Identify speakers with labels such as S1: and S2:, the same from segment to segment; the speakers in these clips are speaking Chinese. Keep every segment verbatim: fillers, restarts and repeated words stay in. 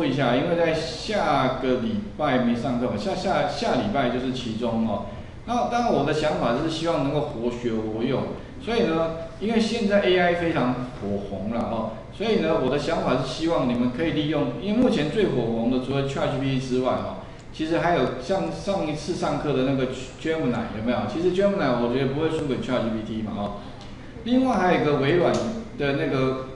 S1: 一下，因为在下个礼拜没上课嘛，下下下礼拜就是期中哦。那当然我的想法是希望能够活学活用，所以呢，因为现在 A I 非常火红了哦，所以呢，我的想法是希望你们可以利用，因为目前最火红的除了 ChatGPT 之外哦，其实还有像上一次上课的那个 Gemini 有没有？其实 Gemini 我觉得不会输给 ChatGPT 嘛哦。另外还有一个微软的那个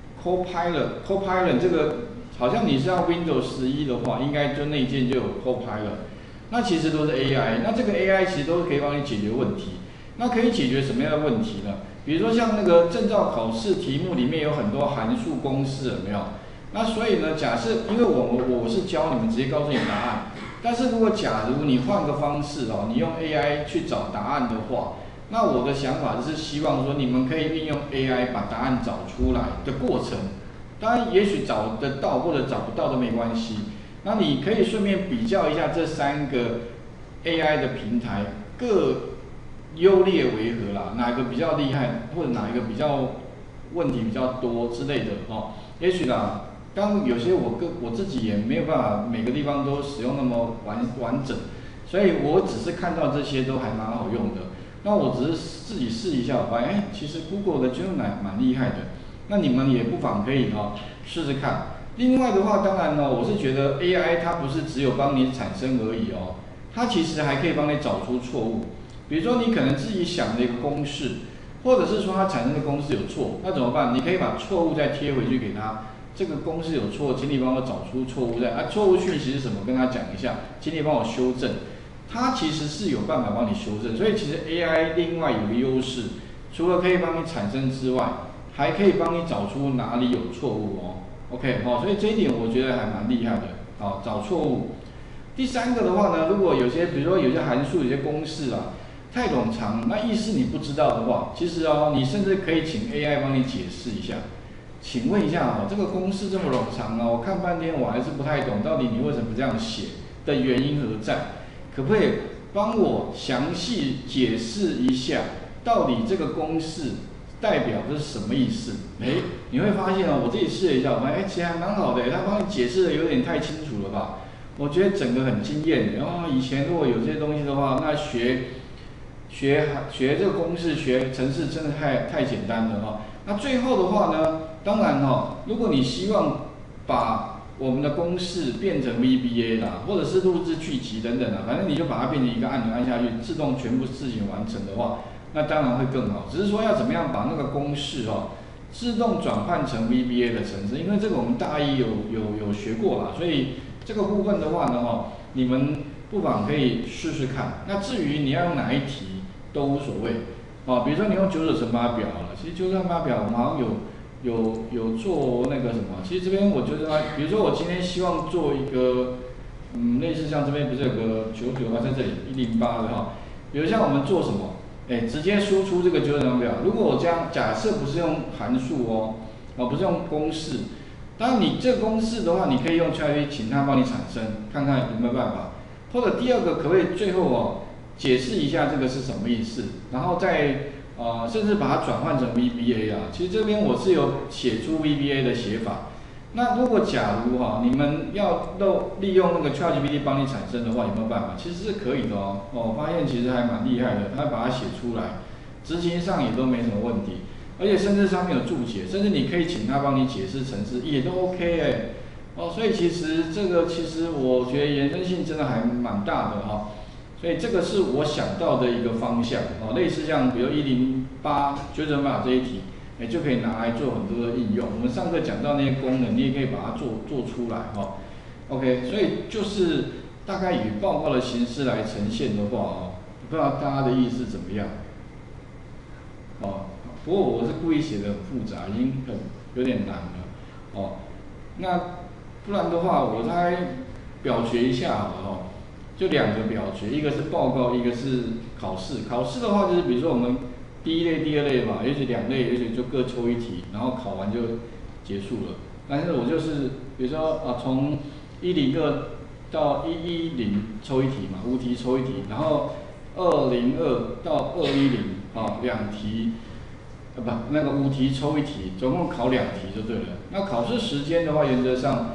S1: Copilot，Copilot 这个好像你是要 Windows 十一的话，应该就内建就有 Copilot。那其实都是 A I， 那这个 A I 其实都是可以帮你解决问题。那可以解决什么样的问题呢？比如说像那个证照考试题目里面有很多函数公式，有没有？那所以呢，假设因为我我是教你们直接告诉你答案，但是如果假如你换个方式哦，你用 A I 去找答案的话，那我的想法就是希望说你们可以运用 A I 把答案找出来的过程。当然，也许找得到或者找不到都没关系。那你可以顺便比较一下这三个 A I 的平台各优劣为何啦，哪一个比较厉害，或者哪一个比较问题比较多之类的哦。也许啦，当有些我个我自己也没有办法每个地方都使用那么完完整，所以我只是看到这些都还蛮好用的。那我只是自己试一下，我发现哎，其实 Google 的 Gemini 蛮厉害的。那你们也不妨可以哦试试看。另外的话，当然呢，我是觉得 A I 它不是只有帮你产生而已哦，它其实还可以帮你找出错误。比如说你可能自己想的一个公式，或者是说它产生的公式有错，那怎么办？你可以把错误再贴回去给它。这个公式有错，请你帮我找出错误在啊，错误讯息是什么？跟他讲一下，请你帮我修正。它其实是有办法帮你修正，所以其实 A I 另外有个优势，除了可以帮你产生之外，还可以帮你找出哪里有错误哦。OK， 好、哦，所以这一点我觉得还蛮厉害的，好、哦，找错误。第三个的话呢，如果有些比如说有些函数、有些公式啊太冗长，那意思你不知道的话，其实哦，你甚至可以请 A I 帮你解释一下。请问一下哦，这个公式这么冗长啊，我看半天我还是不太懂，到底你为什么这样写的原因何在？可不可以帮我详细解释一下，到底这个公式代表的是什么意思？哎，你会发现哦，我自己试了一下，我发现哎，其实还蛮好的，他帮你解释的有点太清楚了吧？我觉得整个很惊艳。然后以前如果有这些东西的话，那学学学这个公式、学程式真的太太简单了哈、哦。那最后的话呢，当然哈、哦，如果你希望把我们的公式变成 V B A 啦，或者是录制剧集等等啦，反正你就把它变成一个按钮按下去，自动全部事情完成的话，那当然会更好。只是说要怎么样把那个公式哦，自动转换成 V B A 的程式，因为这个我们大一有有有学过啦，所以这个部分的话呢，哈，你们不妨可以试试看。那至于你要用哪一题都无所谓，哦，比如说你用九九乘法表了，其实九九乘法表我们好像有。有有做那个什么，其实这边我就是说，比如说我今天希望做一个，嗯，类似像这边不是有个九九啊，在这里一零八的哈，比如像我们做什么，哎，直接输出这个九九乘法表。如果我这样假设不是用函数哦，哦不是用公式，当然你这个公式的话，你可以用 ChatGPT 请它帮你产生，看看有没有办法。或者第二个可不可以最后哦解释一下这个是什么意思，然后再。呃，甚至把它转换成 V B A 啊，其实这边我是有写出 V B A 的写法。那如果假如哈、啊，你们要漏利用那个 ChatGPT 帮你产生的话，有没有办法？其实是可以的哦。哦，我发现其实还蛮厉害的，他把它写出来，执行上也都没什么问题，而且甚至上面有注解，甚至你可以请他帮你解释程式，也都 OK 哎。哦，所以其实这个其实我觉得延伸性真的还蛮大的哈、哦。所以这个是我想到的一个方向哦，类似像比如一零八九九乘法这一题，哎就可以拿来做很多的应用。我们上课讲到那些功能，你也可以把它做做出来哈、哦。OK， 所以就是大概以报告的形式来呈现的话哦，不知道大家的意思怎么样？哦，不过我是故意写的很复杂，已经很有点难了哦。那不然的话，我再表决一下好了哦。就两个表决，一个是报告，一个是考试。考试的话，就是比如说我们第一类、第二类嘛，也许两类，也许就各抽一题，然后考完就结束了。但是我就是比如说啊，从一零二到一一零抽一题嘛，五题抽一题，然后二零二到二一零啊两题，啊不那个五题抽一题，总共考两题就对了。那考试时间的话，原则上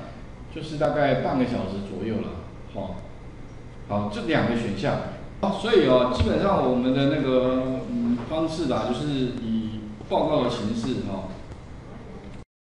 S1: 就是大概半个小时左右了，好，好，这两个选项，所以哦，基本上我们的那个嗯方式啦，就是以报告的形式哈、哦，